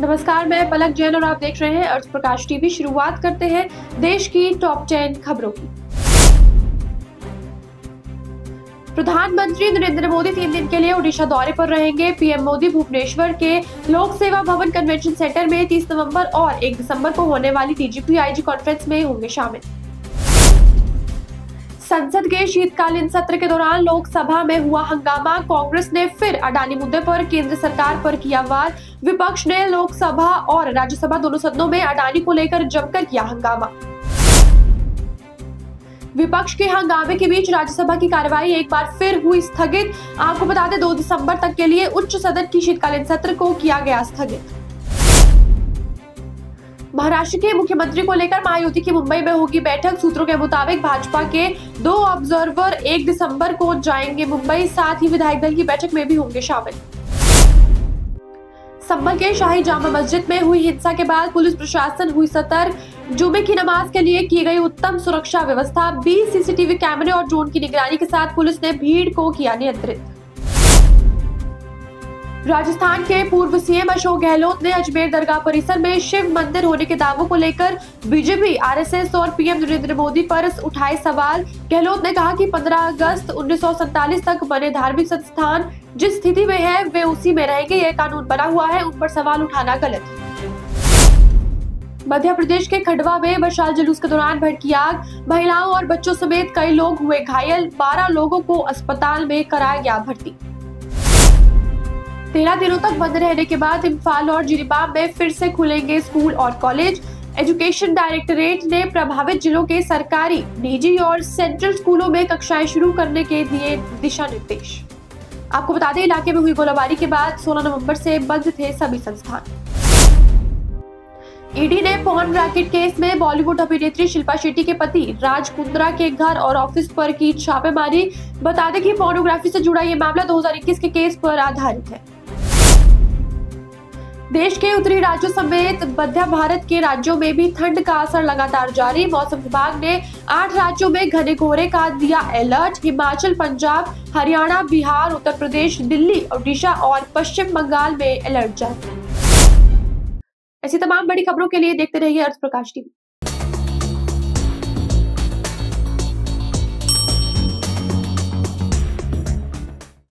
नमस्कार, मैं पलक जैन और आप देख रहे हैं अर्थ प्रकाश टीवी। शुरुआत करते हैं देश की टॉप 10 खबरों की। प्रधानमंत्री नरेंद्र मोदी 3 दिन के लिए ओडिशा दौरे पर रहेंगे। पीएम मोदी भुवनेश्वर के लोक सेवा भवन कन्वेंशन सेंटर में 30 नवंबर और 1 दिसंबर को होने वाली डीजीपी-आईजी कॉन्फ्रेंस में होंगे शामिल। संसद के शीतकालीन सत्र के दौरान लोकसभा में हुआ हंगामा। कांग्रेस ने फिर अडानी मुद्दे पर केंद्र सरकार पर किया वार। विपक्ष ने लोकसभा और राज्यसभा दोनों सदनों में अडानी को लेकर जमकर किया हंगामा। विपक्ष के हंगामे के बीच राज्यसभा की कार्यवाही एक बार फिर हुई स्थगित। आपको बता दें 2 दिसंबर तक के लिए उच्च सदन की शीतकालीन सत्र को किया गया स्थगित। महाराष्ट्र के मुख्यमंत्री को लेकर महायुति की मुंबई में होगी बैठक। सूत्रों के मुताबिक भाजपा के 2 ऑब्जर्वर 1 दिसंबर को जाएंगे मुंबई, साथ ही विधायक दल की बैठक में भी होंगे शामिल। संभल के शाही जामा मस्जिद में हुई हिंसा के बाद पुलिस प्रशासन हुई सतर्क। जुमे की नमाज के लिए की गई उत्तम सुरक्षा व्यवस्था। 20 सीसीटीवी कैमरे और ड्रोन की निगरानी के साथ पुलिस ने भीड़ को किया नियंत्रित। राजस्थान के पूर्व सीएम अशोक गहलोत ने अजमेर दरगाह परिसर में शिव मंदिर होने के दावों को लेकर बीजेपी, आरएसएस और पीएम नरेंद्र मोदी पर उठाए सवाल। गहलोत ने कहा कि 15 अगस्त 1947 तक बने धार्मिक संस्थान जिस स्थिति में है वे उसी में रहेंगे। यह कानून बना हुआ है, उन पर सवाल उठाना गलत। मध्य प्रदेश के खंडवा में मशाल जुलूस के दौरान भड़की आग। महिलाओं और बच्चों समेत कई लोग हुए घायल। 12 लोगों को अस्पताल में कराया गया भर्ती। 13 दिनों तक बंद रहने के बाद इम्फाल और जिरीबाम में फिर से खुलेंगे स्कूल और कॉलेज। एजुकेशन डायरेक्टरेट ने प्रभावित जिलों के सरकारी, निजी और सेंट्रल स्कूलों में कक्षाएं शुरू करने के दिए दिशा निर्देश। आपको बता दें इलाके में हुई गोलाबारी के बाद 16 नवंबर से बंद थे सभी संस्थान। ईडी ने पॉर्न रैकेट केस में बॉलीवुड अभिनेत्री शिल्पा शेट्टी के पति राज कुंद्रा के घर और ऑफिस पर की छापेमारी। बता दें कि पोर्नोग्राफी से जुड़ा ये मामला 2021 के केस पर आधारित है। देश के उत्तरी राज्यों समेत मध्य भारत के राज्यों में भी ठंड का असर लगातार जारी। मौसम विभाग ने 8 राज्यों में घने कोहरे का दिया अलर्ट। हिमाचल, पंजाब, हरियाणा, बिहार, उत्तर प्रदेश, दिल्ली, ओडिशा और पश्चिम बंगाल में अलर्ट जारी। ऐसी तमाम बड़ी खबरों के लिए देखते रहिए अर्थ प्रकाश टीवी।